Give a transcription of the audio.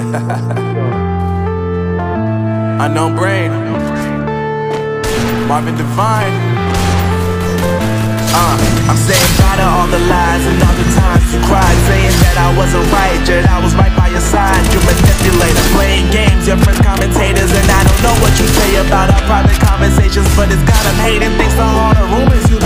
Unknown Brain, Marvin Divine. I'm saying bye to all the lies and all the times you cried, saying that I wasn't right, yet I was right by your side. You manipulator, playing games, your friends commentators, and I don't know what you say about our private conversations, but it's got them hating thanks to all the rumors you